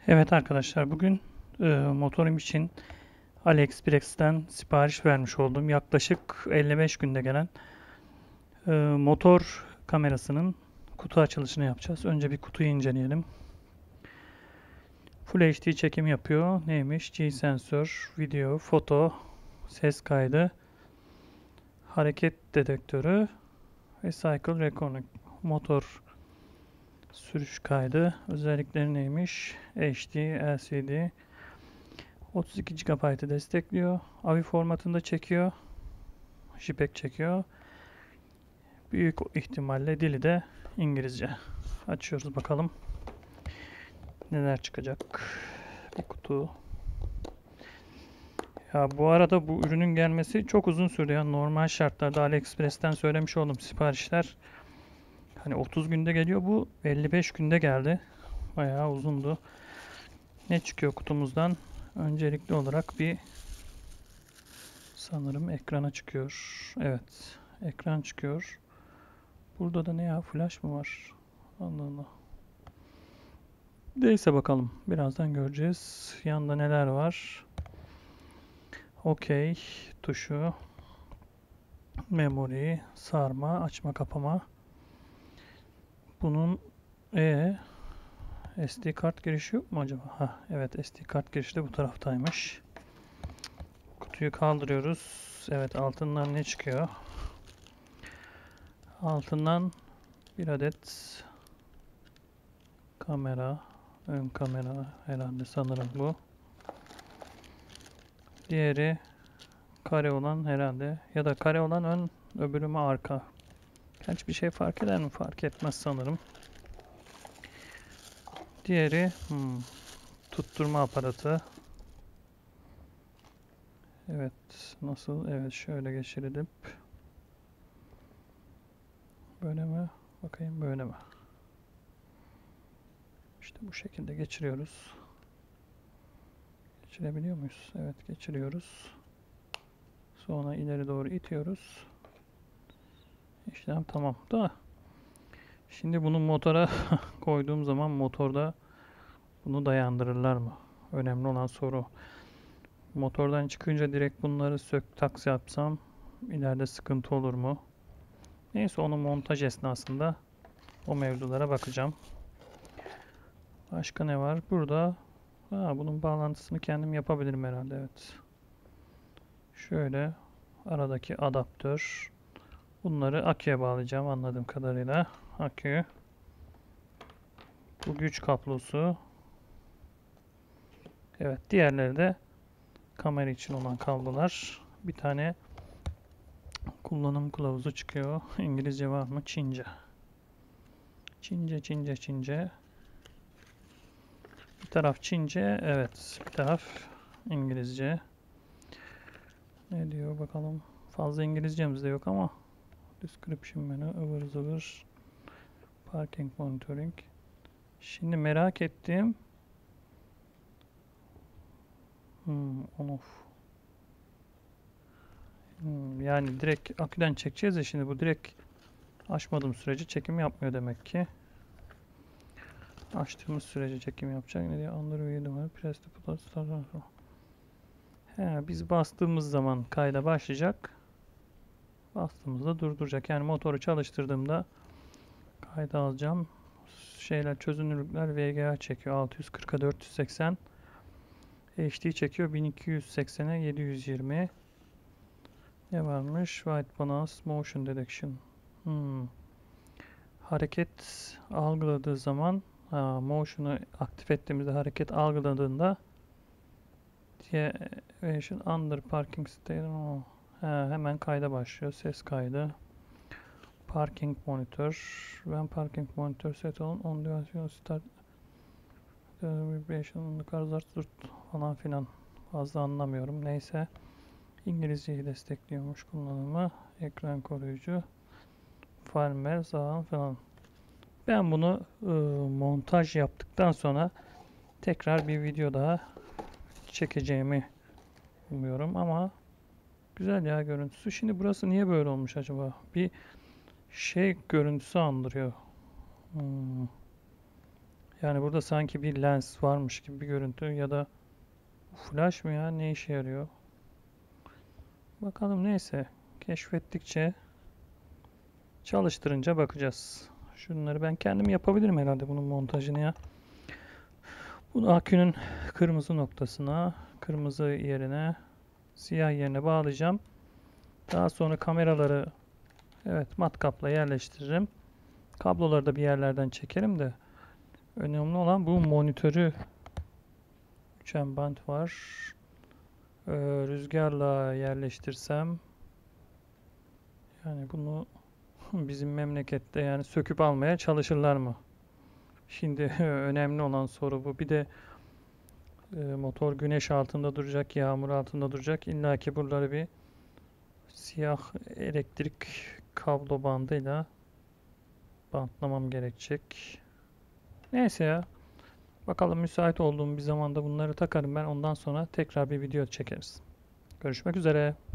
Evet arkadaşlar bugün motorum için AliExpress'ten sipariş vermiş olduğum yaklaşık 55 günde gelen motor kamerasının kutu açılışını yapacağız. Önce bir kutuyu inceleyelim. Full HD çekim yapıyor. Neymiş? G-sensör, video, foto, ses kaydı, hareket dedektörü ve cycle recording. Motor sürüş kaydı. Özellikleri neymiş? HD, LCD, 32 GB'ı destekliyor. AVI formatında çekiyor. JPEG çekiyor. Büyük ihtimalle dili de İngilizce. Açıyoruz bakalım neler çıkacak. Bir kutu. Ya bu arada bu ürünün gelmesi çok uzun sürdü. Yani normal şartlarda AliExpress'ten söylemiş oldum siparişler. Hani 30 günde geliyor, bu 55 günde geldi. Bayağı uzundu. Ne çıkıyor kutumuzdan? Öncelikli olarak bir sanırım ekrana çıkıyor. Evet, ekran çıkıyor. Burada da ne ya? Flash mı var? Allah Allah. Neyse bakalım. Birazdan göreceğiz. Yanında neler var? OK tuşu. Memory. Sarma. Açma kapama. Bunun e SD kart girişi yok mu acaba? Ha, evet, SD kart girişi de bu taraftaymış. Kutuyu kaldırıyoruz. Evet, altından ne çıkıyor? Altından bir adet kamera. Ön kamera herhalde, sanırım bu. Diğeri kare olan herhalde, ya da kare olan ön, öbürü mü arka. Gerçi bir şey fark eder mi? Fark etmez sanırım. Diğeri tutturma aparatı. Evet, nasıl? Evet, şöyle geçirelim. Böyle mi? Bakayım, böyle mi? İşte bu şekilde geçiriyoruz. Geçirebiliyor muyuz? Evet, geçiriyoruz. Sonra ileri doğru itiyoruz. İşlem tamam da. Şimdi bunu motora koyduğum zaman motorda bunu dayandırırlar mı? Önemli olan soru. Motordan çıkınca direkt bunları sök taks yapsam ileride sıkıntı olur mu? Neyse, onu montaj esnasında o mevzulara bakacağım. Başka ne var? Burada bunun bağlantısını kendim yapabilirim herhalde, evet. Şöyle aradaki adaptör. Bunları aküye bağlayacağım anladığım kadarıyla. Akü. Bu güç kablosu. Evet, diğerleri de kamera için olan kablolar. Bir tane kullanım kılavuzu çıkıyor. İngilizce var mı? Çince. Çince. Bir taraf Çince, evet. Bir taraf İngilizce. Ne diyor bakalım. Fazla İngilizcemiz de yok ama. Description menü, ıvır zıvır. Parking monitoring. Şimdi merak ettiğim on off. Yani direkt aküden çekeceğiz ya, şimdi bu direkt açmadığım sürece çekim yapmıyor demek ki. Açtığımız sürece çekim yapacak. Ne diyor? Android numara. Press the button start. Biz bastığımız zaman kayda başlayacak. Bastığımızda durduracak. Yani motoru çalıştırdığımda kayda alacağım. Çözünürlükler VGA çekiyor. 640'a 480. HD çekiyor. 1280'e 720. Ne varmış? White balance, motion detection. Hareket algıladığı zaman, motion'u aktif ettiğimizde hareket algıladığında deviation under parking state, hemen kayda başlıyor. Ses kaydı. Parking monitor. When parking monitor set on the start vibration on the car falan filan. Fazla anlamıyorum. Neyse. İngilizceyi destekliyormuş kullanımı. Ekran koruyucu. Firmware falan. Ben bunu montaj yaptıktan sonra tekrar bir video daha çekeceğimi umuyorum ama güzel ya görüntüsü. Şimdi burası niye böyle olmuş acaba? Bir görüntüsü andırıyor. Yani burada sanki bir lens varmış gibi bir görüntü ya da flash mı ya? Ne işe yarıyor? Bakalım neyse. Keşfettikçe çalıştırınca bakacağız. Şunları ben kendim yapabilirim herhalde bunun montajını ya. Bunu akünün kırmızı noktasına, kırmızı yerine, siyah yerine bağlayacağım. Daha sonra kameraları evet matkapla yerleştiririm. Kabloları da bir yerlerden çekerim de önemli olan bu monitörü. Üçgen bant var. Rüzgarla yerleştirsem yani bunu bizim memlekette yani söküp almaya çalışırlar mı? Şimdi önemli olan soru bu. Bir de motor güneş altında duracak, yağmur altında duracak. İlla ki buraları bir siyah elektrik kablo bandıyla bantlamam gerekecek. Neyse ya. Bakalım müsait olduğum bir zamanda bunları takarım ben. Ondan sonra tekrar bir video çekeriz. Görüşmek üzere.